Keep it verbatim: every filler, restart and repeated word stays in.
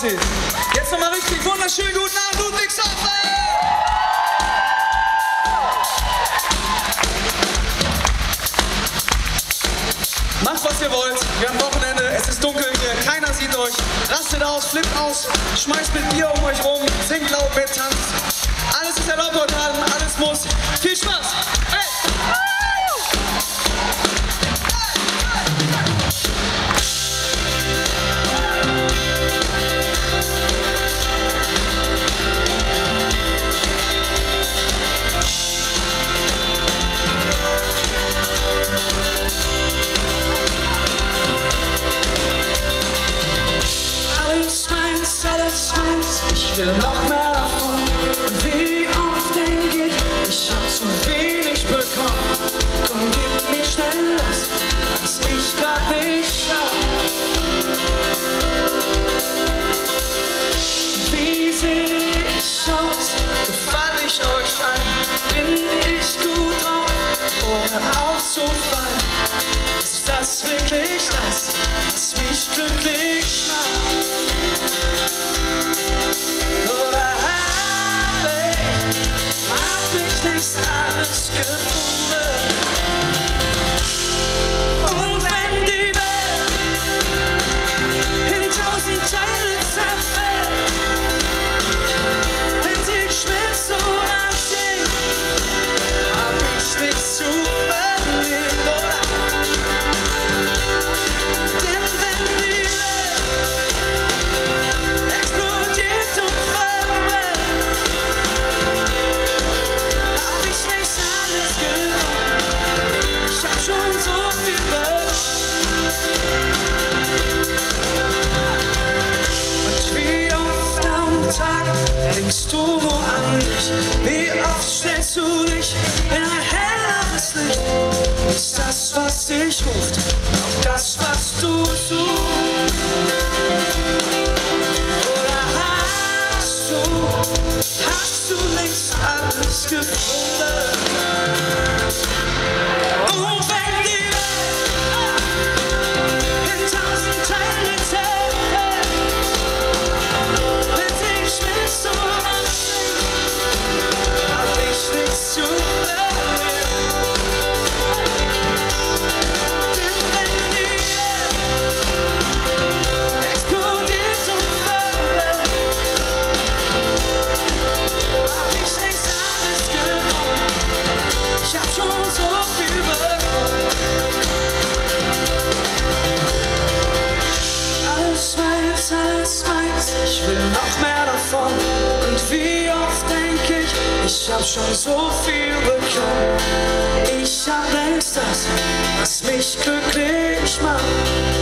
aussieht. Jetzt nochmal richtig wunderschön guten Abend, Ludwigshafen! Macht, was ihr wollt. Wir haben Wochenende, es ist dunkel hier, keiner sieht euch. Rastet aus, flippt aus, schmeißt mit Bier um euch rum, singt laut mit, tanzt. Alles ist erlaubt heute Abend, alles muss. Viel Spaß! Hey! Ich will noch mehr davon. Und wie oft denke ich, ich hab zu wenig bekommen. Komm, gib mir schnell das, was ich grad nicht schaff. Wie seh ich aus? Gefall ich euch ein? Bin ich gut drauf? Ohne aufzufallen? Ist das wirklich das, was mich glücklich macht? Alles gefunden. Und wenn die Welt in tausend Teile zerfällt, wenn sie schmilzt so absinkt, hab ich nichts zu verlieren, oder? Denn wenn die Welt explodiert und verbrennt, ich hab schon so viel Glück. Und wie oft am Tag denkst du nur an mich? Wie oft stellst du dich in ein helleres Licht? Ist das, was dich ruft, auch das, was du suchst? Oder hast du, hast du längst alles gefunden? Ich will noch mehr davon. Und wie oft denke ich, ich hab schon so viel bekommen. Ich hab längst das, was mich glücklich macht.